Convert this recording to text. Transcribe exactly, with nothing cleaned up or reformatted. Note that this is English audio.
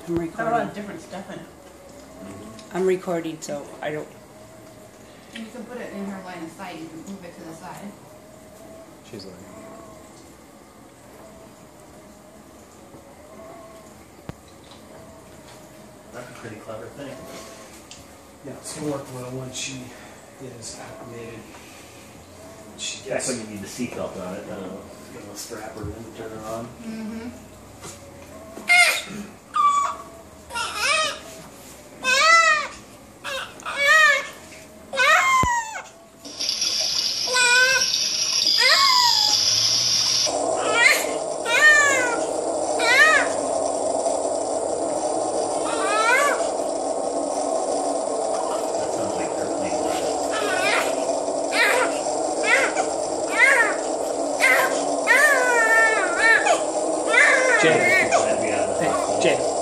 I'm Got a lot recording. of different stuff in it. I'm recording, so I don't. And you can put it in her line of sight. You can move it to the side. She's like. That's a pretty clever thing. Yeah, it's gonna work well when she is acclimated. She That's gets when you need the seatbelt on it. Uh, gonna strap her in, turn her on. Mm-hmm. that sounds like her playing with Jay. it. Glad to be out of the Hey, hospital. Jay.